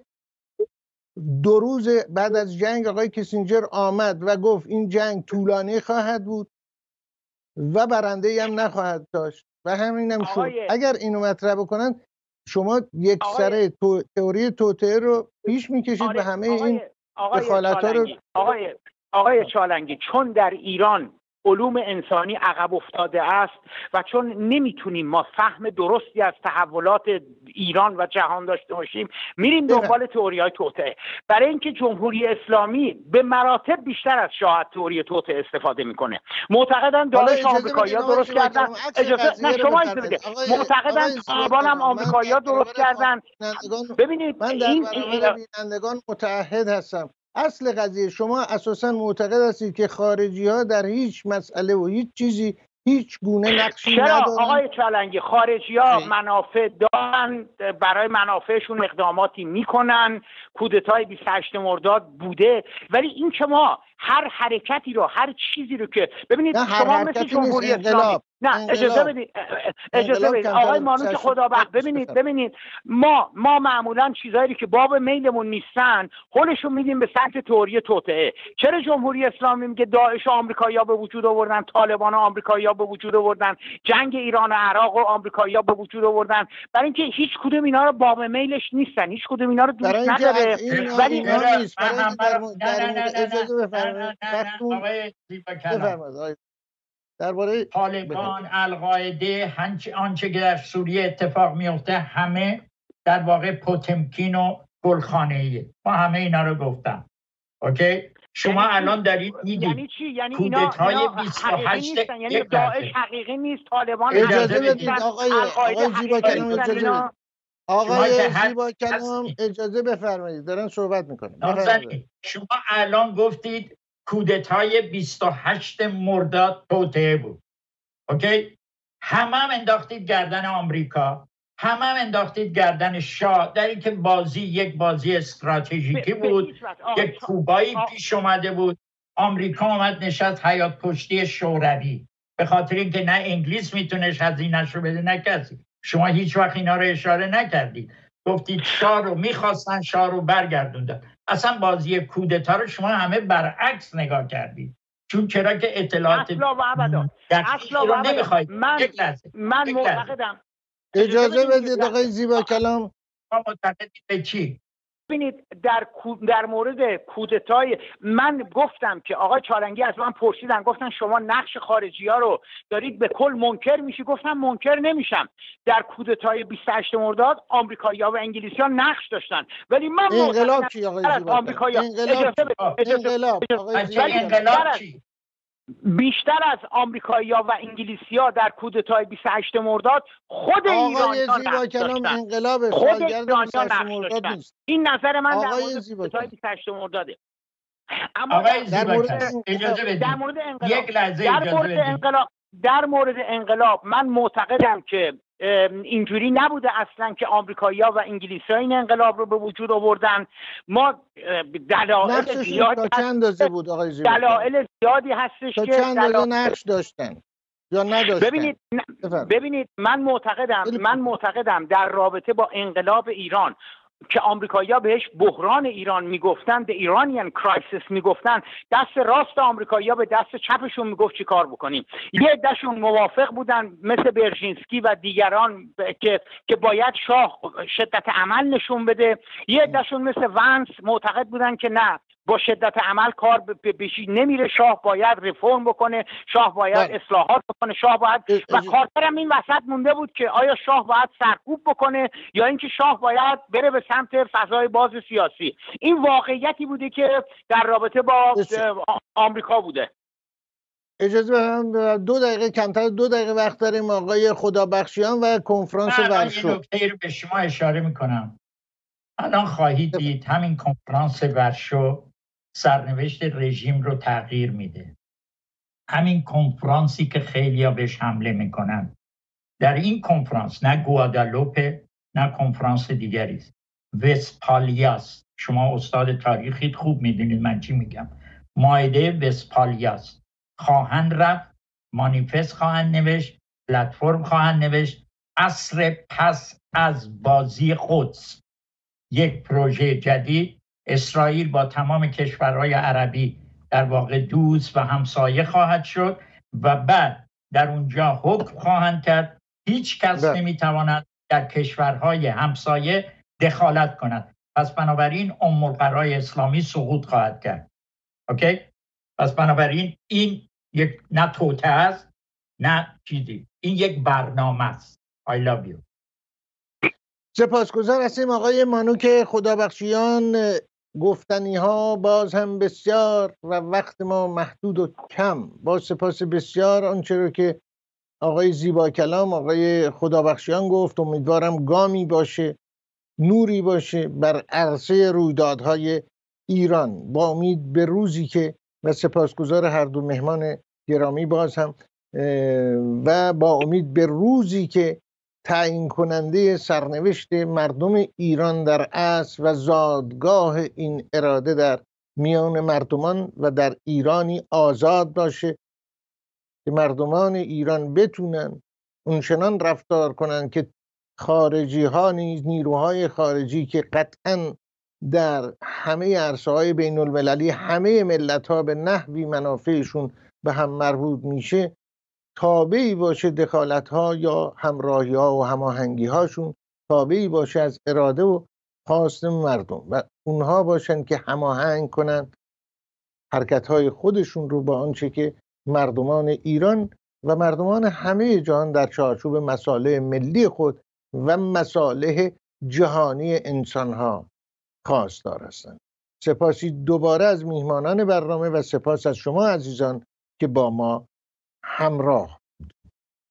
[SPEAKER 2] دو روز بعد از جنگ آقای کیسینجر آمد و گفت این جنگ طولانی خواهد بود و برنده‌ای هم نخواهد داشت و همینم شد. اگر اینو مطرح بکنن شما یک سره تو، تئوری توطئه رو پیش میکشید و همه این دخالت‌ها رو.
[SPEAKER 3] آقای آقای چالنگی، چون در ایران علوم انسانی عقب افتاده است و چون نمیتونیم ما فهم درستی از تحولات ایران و جهان داشته باشیم، میریم دنبال تئوری‌های توطئه، برای اینکه جمهوری اسلامی به مراتب بیشتر از شاه تئوری توطئه استفاده میکنه. معتقدن داعش آمریکایی‌ها درست کردن، اجازه نه شما اجازه بدید، معتقدن طالبان هم آمریکایی‌ها درست کردن. ببینید
[SPEAKER 2] من در برابر بینندگان متعهد هستم. اصل قضیه شما اساساً معتقد هستید که خارجی ها در هیچ مسئله و هیچ چیزی هیچ گونه نقشی ندارن.
[SPEAKER 3] چرا آقای چالنگی؟ خارجی ها منافع دارن، برای منافعشون اقداماتی میکنن، کودتای بیست و هشتم مرداد بوده، ولی این که ما هر حرکتی رو، هر چیزی رو که ببینید شما مثل جمهوری اسلامی، نه اجازه بدید اجازه بدید آقای مانوش خدابخش، ببینید ببینید ما ما معمولا چیزایی که باب میلمون نیستن هولشون میدیم به سمت تئوری توطئه. چرا جمهوری اسلامی میگه داعش آمریکایی‌ها به وجود آوردن، طالبان آمریکایی‌ها به وجود آوردن، جنگ ایران و عراق و آمریکایی‌ها به وجود آوردن؟ برای اینکه هیچ کدوم اینا رو باب میلش نیستن، هیچ کدوم اینا رو دوست نداره.
[SPEAKER 2] ولی اجازه بفرمایید درباره
[SPEAKER 1] طالبان، القاعده، آنچه که در سوریه اتفاق میفته همه در واقع پوتمکین و گلخانه‌ایه. ما همه اینا رو گفتم. اوکی؟ شما یعنی الان دارید میدید
[SPEAKER 3] یعنی چی؟ یعنی اینا بیست و هشت یعنی داعش حقیقی نیست، طالبان
[SPEAKER 2] اجازه بدید آقای آقای زیباکلام اجازه بدید. آقای زیباکلام اجازه بفرمایید، دارن صحبت میکنن.
[SPEAKER 1] شما الان گفتید کودتای بیست و هشتم مرداد توطئه بود. اوکی؟ همه هم انداختید گردن آمریکا، همه هم انداختید گردن شاه، در این که بازی یک بازی استراتژیکی بود، یک کوبایی پیش اومده بود، آمریکا اومد نشست حیات پشتی شوروی به خاطر اینکه نه انگلیس میتونست هزینه‌اش رو بده نه کسی. شما هیچ وقت اینا رو اشاره نکردید، گفتید شاه رو میخواستن، شاه رو برگردوندن. اصلا بازی کودتا رو شما همه برعکس نگاه کردید، چون چرا که اطلاعات
[SPEAKER 3] اصلا و ابدا
[SPEAKER 1] اصلا رو نمیخواید.
[SPEAKER 3] من من معتقدم،
[SPEAKER 2] اجازه بدید آقای زیباکلام.
[SPEAKER 1] ما معتقدید به چی؟
[SPEAKER 3] ببینید در در مورد کودتای من گفتم که آقای چالنگی از من پرسیدن، گفتن شما نقش خارجی ها رو دارید به کل منکر میشی. گفتم منکر نمیشم. در کودتای بیست و هشتم مرداد آمریکایی‌ها و انگلیسی‌ها نقش داشتن، ولی من
[SPEAKER 2] انقلاب چی آقای زیباکلام؟ انقلاب
[SPEAKER 1] انقلاب چی؟
[SPEAKER 3] بیشتر از آمریکایی‌ها و انگلیسی‌ها در کودتای بیست و هشتم مرداد خود ایرانیان نقش داشتن.
[SPEAKER 2] انقلاب
[SPEAKER 3] خود ایرانیان نقش داشتن. این نظر من در مورد کودتای بیست و هشتم مرdaده.
[SPEAKER 1] اما در مورد اجازه بدید در مورد انقلاب یک لحظه
[SPEAKER 3] در مورد انقلاب در مورد انقلاب من معتقدم که اینجوری نبوده اصلا که آمریکایی‌ها و انگلیسی‌ها این انقلاب رو به وجود آوردن. ما دلایل
[SPEAKER 2] زیادی تا چند اندازه بود آقای زیباکلام؟
[SPEAKER 3] دلایل زیادی هستش
[SPEAKER 2] که چند اندازه نقش داشتن یا نداشتن؟
[SPEAKER 3] ببینید ببینید من معتقدم من معتقدم در رابطه با انقلاب ایران که آمریکایی‌ها بهش بحران ایران میگفتن، the Iranian crisis میگفتن، دست راست آمریکایی‌ها به دست چپشون میگفت چی کار بکنیم. یه عده‌شون موافق بودن مثل برژینسکی و دیگران که که باید شاه شدت عمل نشون بده، یه عده‌شون مثل ونس معتقد بودن که نه، با شدت عمل کار بشی نمیره، شاه باید رفرم بکنه، شاه باید
[SPEAKER 2] بله.
[SPEAKER 3] اصلاحات بکنه، شاه باید و کارتر هم این وسط مونده بود که آیا شاه باید سرکوب بکنه یا اینکه شاه باید بره به سمت فضای باز سیاسی. این واقعیتی بوده که در رابطه با آمریکا بوده.
[SPEAKER 2] اجازه بدم دو دقیقه کمتر دو دقیقه وقت داریم آقای خدابخشیان و کنفرانس ورشو.
[SPEAKER 1] من این نکته رو به شما اشاره میکنم. الان خواهید دید همین کنفرانس ورشو سرنوشت رژیم رو تغییر میده. همین کنفرانسی که خیلیا بهش حمله میکنن، در این کنفرانس نه گوادالوپ نه کنفرانس دیگری است، وستپالیاست. شما استاد تاریخید، خوب میدونید من چی میگم. مائده وستپالیاست. خواهند رفت، مانیفست خواهند نوشت، پلتفرم خواهند نوشت، عصر پس از بازی قدس، یک پروژه جدید. اسرائیل با تمام کشورهای عربی در واقع دوست و همسایه خواهد شد و بعد در اونجا حکم خواهند کرد. هیچ کس نمیتواند در کشورهای همسایه دخالت کند. پس بنابراین ام القرای اسلامی سقوط خواهد کرد. اوکی؟ پس بنابراین این یک نه توطئه است نه چیزی، این یک برنامه است. I love you.
[SPEAKER 2] سپاسگزار هستیم آقای مانوک خدابخشیان. گفتنی ها باز هم بسیار و وقت ما محدود و کم. با سپاس بسیار آنچه رو که آقای زیبا کلام آقای خدابخشیان گفت، امیدوارم گامی باشه، نوری باشه بر عرصه رویدادهای ایران، با امید به روزی که و سپاسگزار هر دو مهمان گرامی باز هم و با امید به روزی که تعیین کننده سرنوشت مردم ایران در اصل و زادگاه این اراده در میان مردمان و در ایرانی آزاد باشه که مردمان ایران بتونن اونچنان رفتار کنن که خارجی ها نیز، نیروهای خارجی که قطعا در همه عرصه‌های بین المللی همه ملت ها به نحوی منافعشون به هم مربوط میشه، تابعی باشه دخالت ها یا همراهی ها و هماهنگی هاشون تابعی باشه از اراده و خواست مردم و اونها باشن که هماهنگ کنن حرکت های خودشون رو با آنچه که مردمان ایران و مردمان همه جهان در چارچوب مصالح ملی خود و مصالح جهانی انسان ها خواستار هستند. سپاسی دوباره از میهمانان برنامه و سپاس از شما عزیزان که با ما همراه